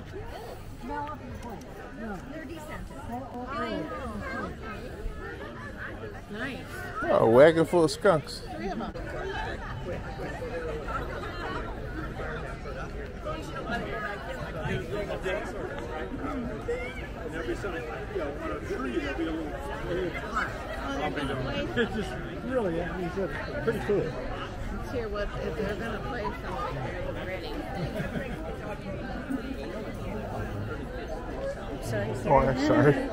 They're descented. Nice. Oh, a wagon full of skunks. 3 of them. Every time, on a tree, there'll be a little fly. It's just really, it's pretty cool. Let's hear what if they're going to play something. Ready. Oh, I'm sorry.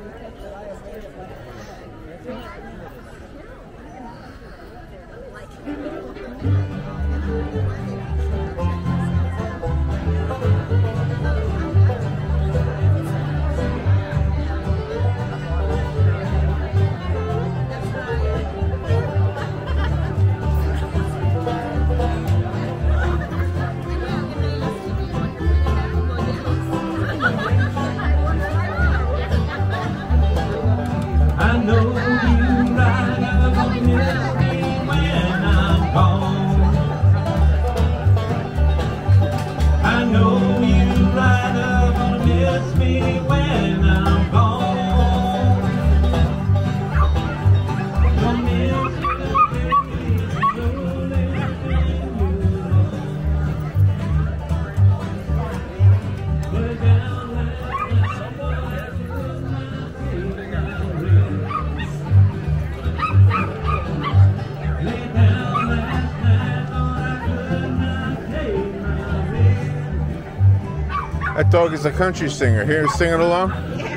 That dog is a country singer. Here, singing along?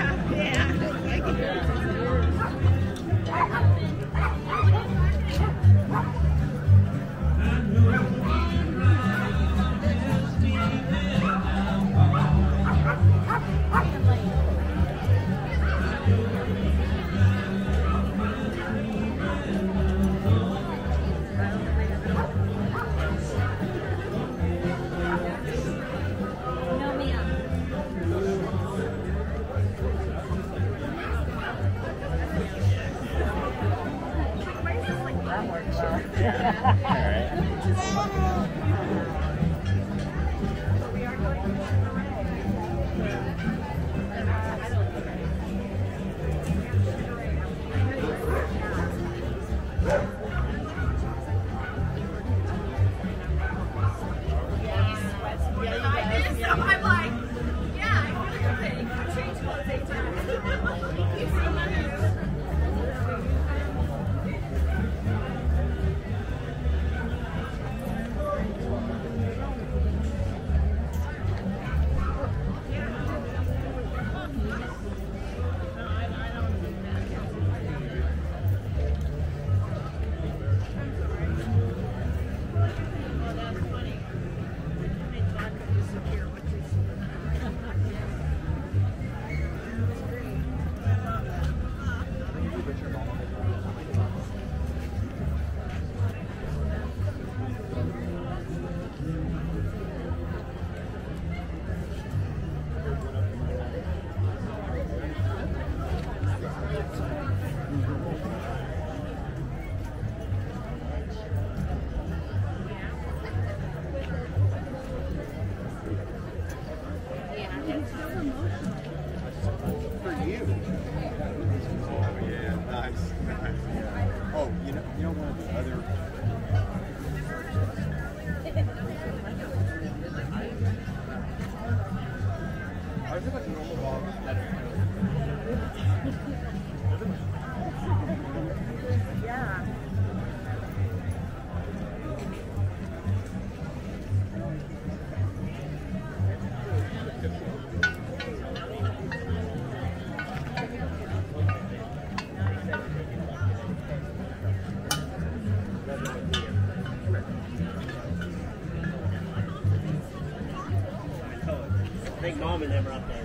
Mom and them are up there.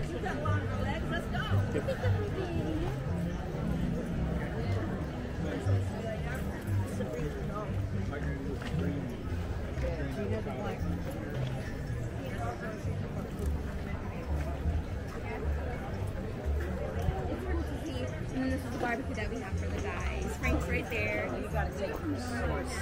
Let's go. And then this is the barbecue that we have for the guys. Frank's right there. You gotta take from source.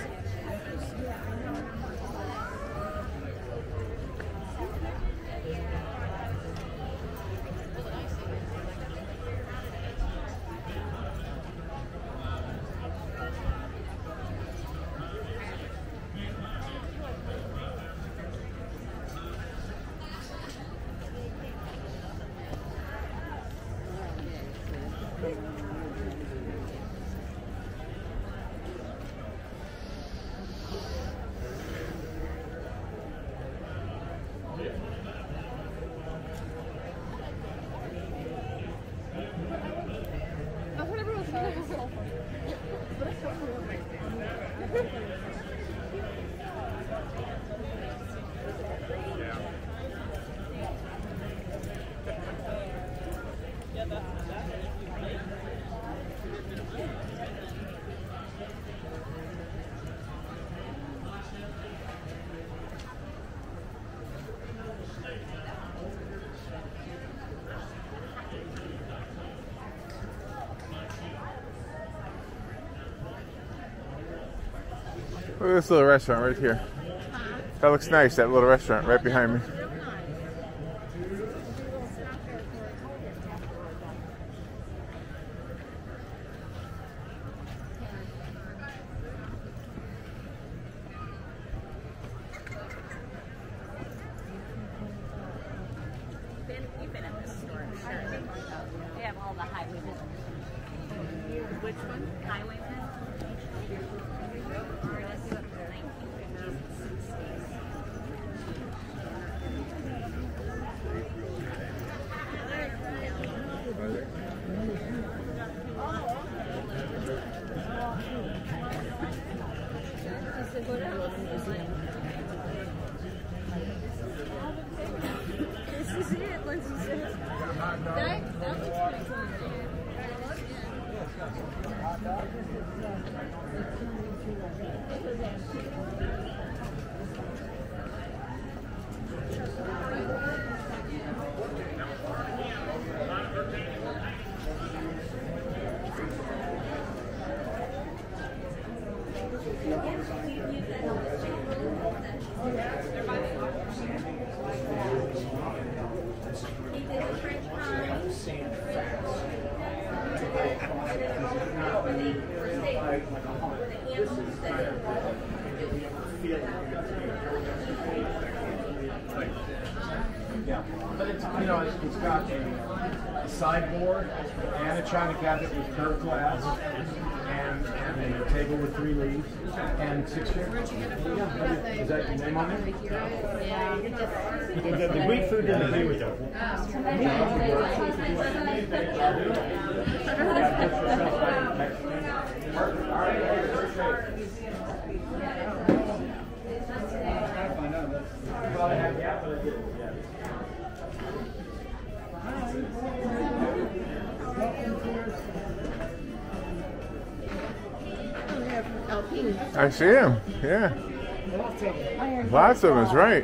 Look at this little restaurant right here. That looks nice, that little restaurant right behind me. You've been at this store, sure. They have all the highwaymen. Which one? Highwaymen. This is it, Lindsay says. That looks pretty cool. Yeah, but it's, you know, it's got a sideboard and a china cabinet with curved glass and a table with 3 leaves and 6 chairs. Yeah, is that your name on it? The Greek food didn't agree with that. I see him, yeah. Lots of them, is right.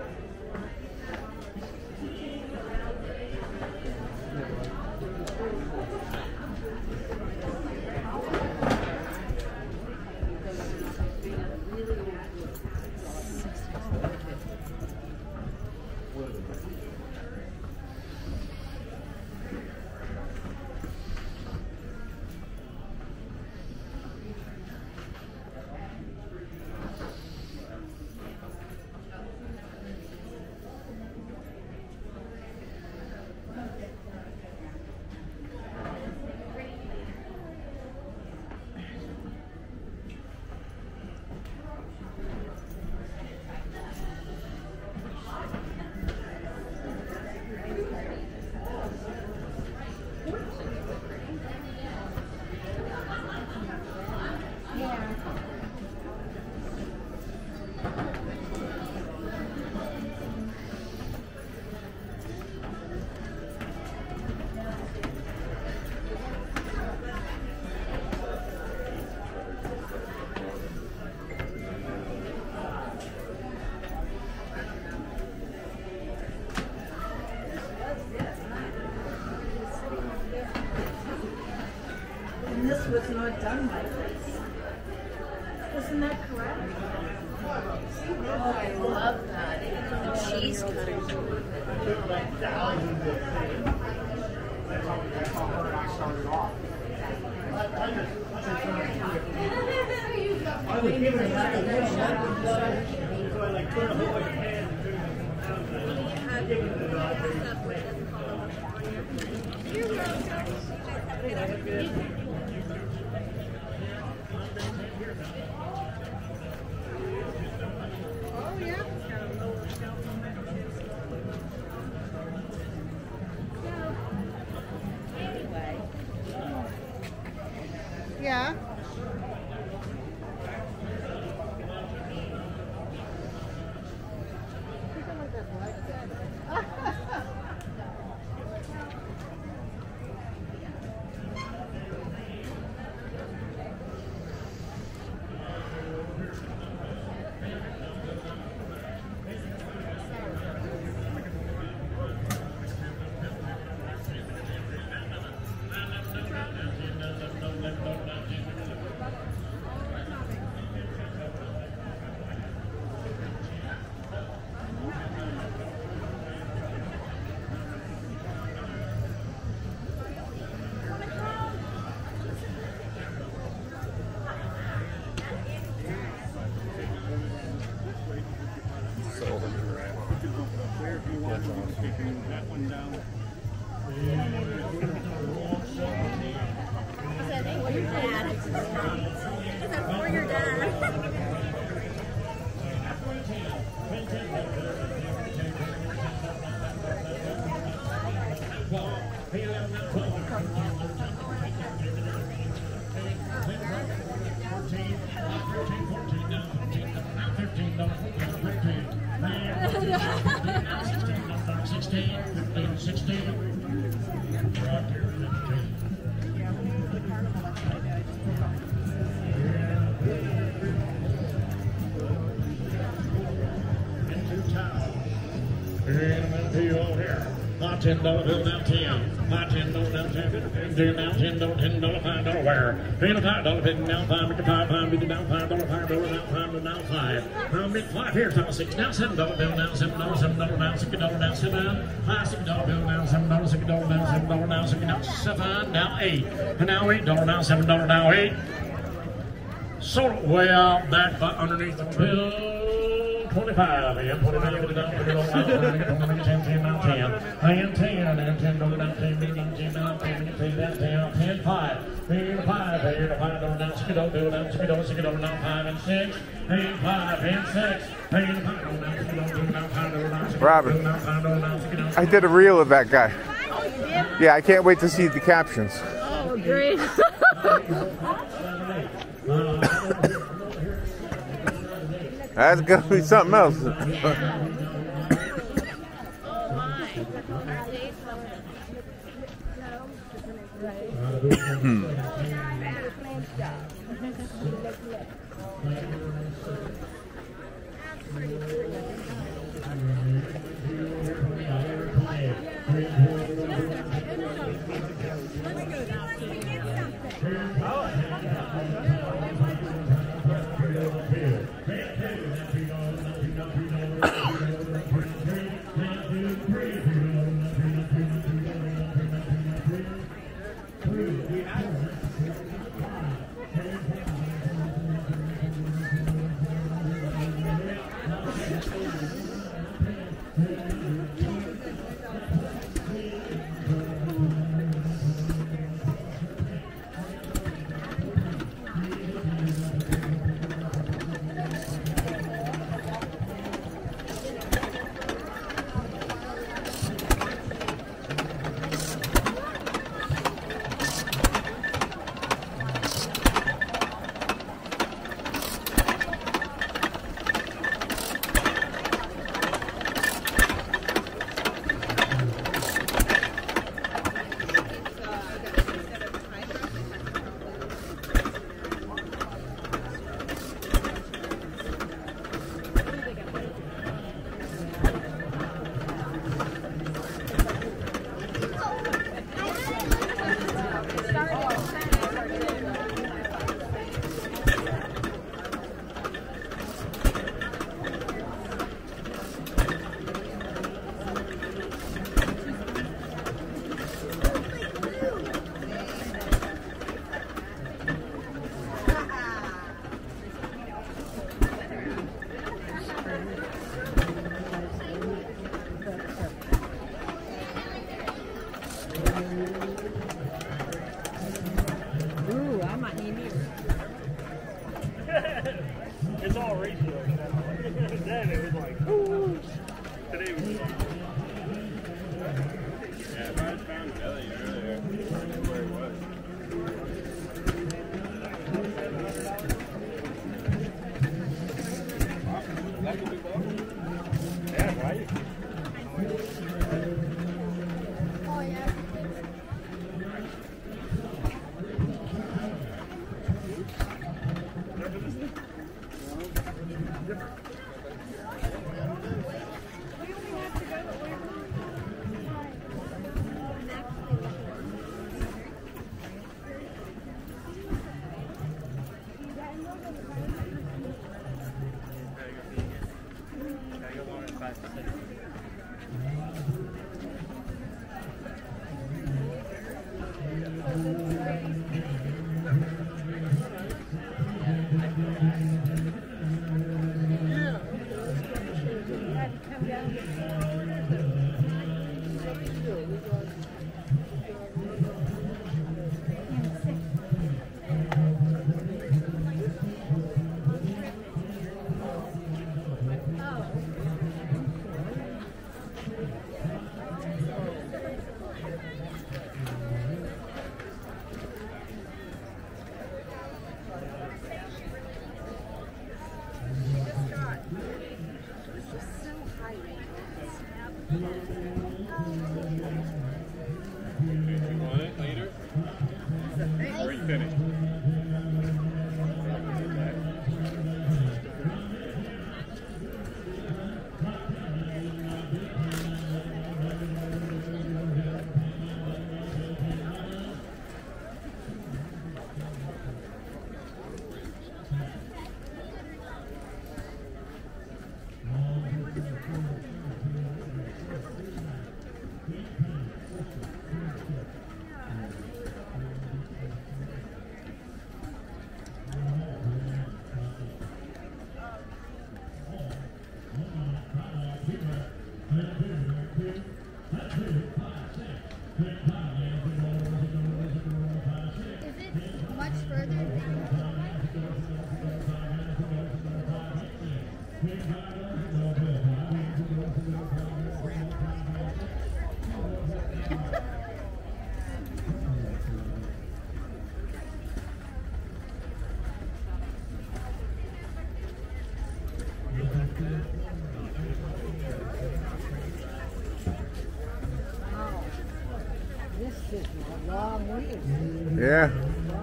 And this was not done like this. Isn't that correct? Oh, I love that. The cheese cutter. I was given a lot of love. So I like put a whole bunch of pan and give it to the dog. Oh, yeah. Anyway. Yeah. 14, 15, 16. Right here, 15. Into town. Here in a minute, you all here. My $10 bill now 10. My $10 now 10. $10 now $10, $10, $5 where? $10, $5, $50 now 5, $50, $5, $50 down $5, $5 now 5, now 5. Now big 5 here, now 6 now $7 bill now $7, $7 now $6 now 7. $6 bill now $7, $6 now $7 now 6 now 7 now 8. And now $8 now $7 now 8. Sort of way out back but underneath the bill. 25 and 29 to the down, 10, 10 now 10, and 10, and 10 go down 10, 10 now 10, 10 down 10, 10, 5, 10, 5, here to 5 down, $6 bill down, $6 now 5 and 6, 10, 5 and 6, 10, 5 down, $6 bill down, 5 down, $6 Robin, down, 5 down, $6 down. I did a reel of that guy. Yeah, I can't wait to see the captions. Oh, great. That's gonna be something else. Oh, my. Ooh, I might need you. It's all ratio now. Then it was like, ooh. Today was like, yeah, if I had found Ellie earlier, where it was. That could be well. Yeah, right? Oh, yeah. It's just so high maintenance. finished. Yeah.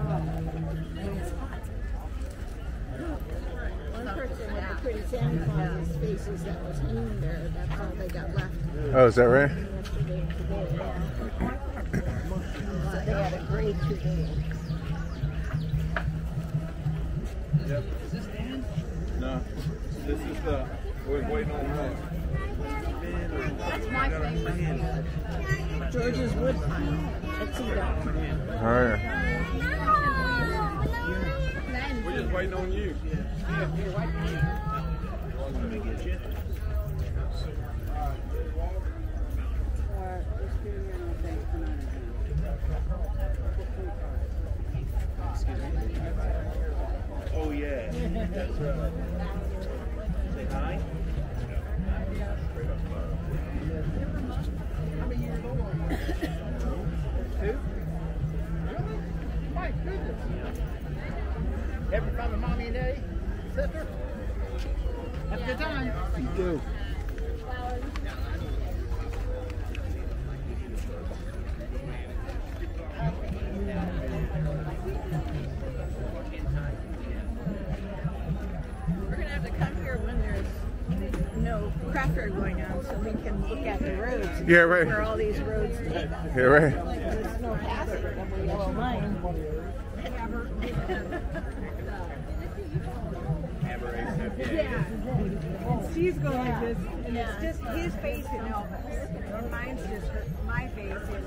One person with the pretty Santa Claus's faces that was hanging there, that's all they got left. Oh, is that right? Yesterday and today, yeah. So they had a great today. Yep. Is this Dan? No. This is the. We're waiting on that. That's my favorite. George's Woodpile. Let's see that. Oh, yeah. We're just waiting on you. Yeah, you're waiting on you. Let me get you. Oh yeah. That's right. Say hi. How many years old are you? 2? Really? My goodness. Ever found a mommy and daddy? Sister? Have a good time. You do. We're going to have to come here when there's no craft fair going on so we can look at the roads. Yeah, right. Where all these roads take us. Yeah, right. There's no passage every yellow line. Yeah. And Steve's going like this, and it's just his face in Elvis. And mine's just my face in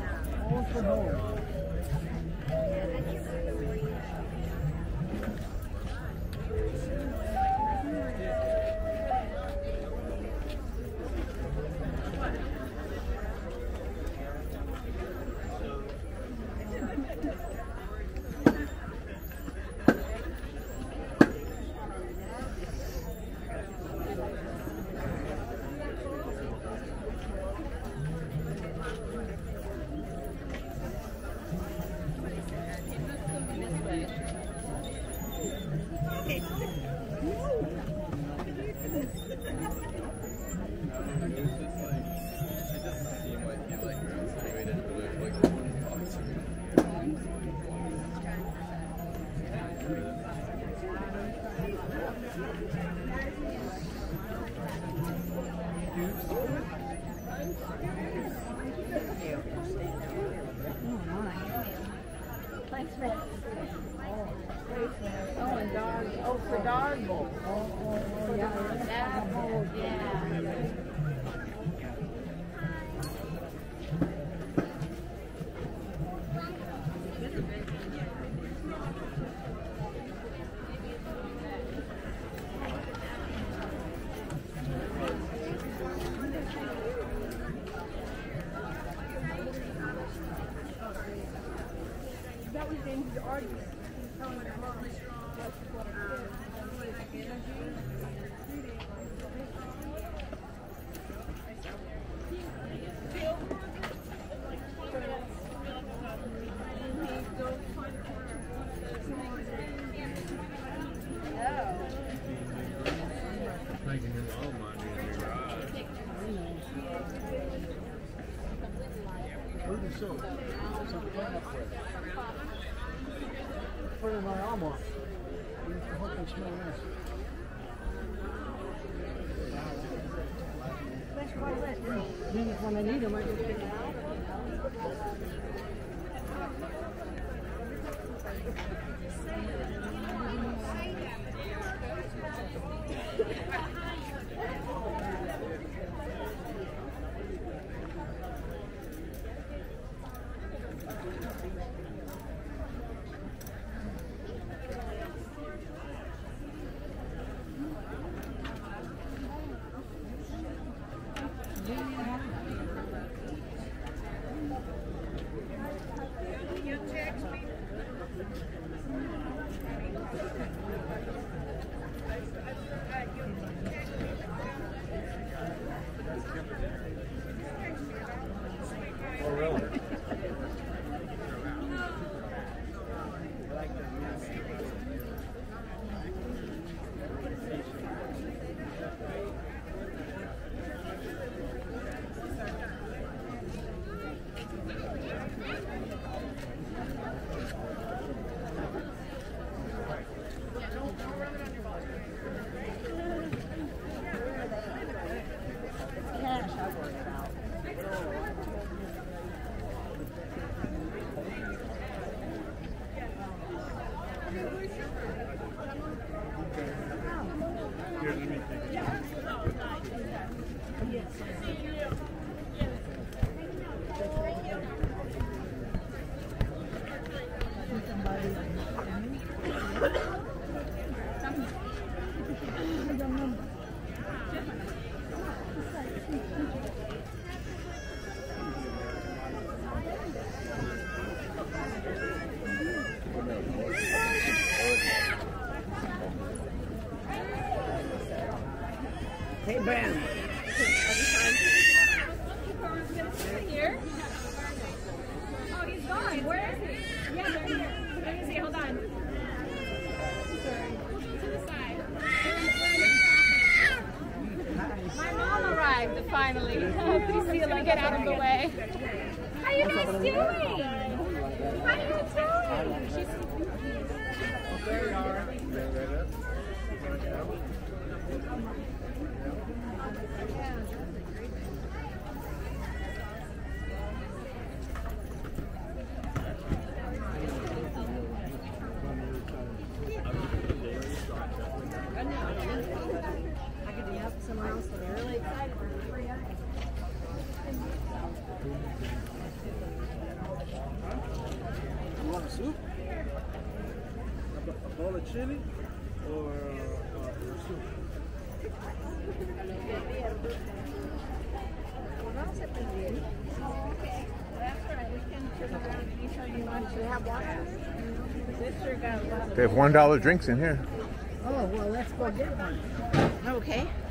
Oh, and dog. Oh, for dog bowl. Oh, yeah. That bowl, yeah. that was in his audience. put in my arm off. I hope they smell nice. Then when I need them, I just get them out. Oh, really? Hey, Ben. Here. Oh, he's gone. Where is he? Yeah, they're here. Where is he? Hold on. To the side. My mom arrived finally. Please let me get out of the way. How you guys doing? How you doing? She's There you are. Someone else that are really excited for the free ice. You want a soup? A bowl of chili or soup? Oh, okay. That's right. We can turn around anytime you want to have water. This sure got a lot of... They have $1 drinks in here. Oh, well, let's go get one. Okay.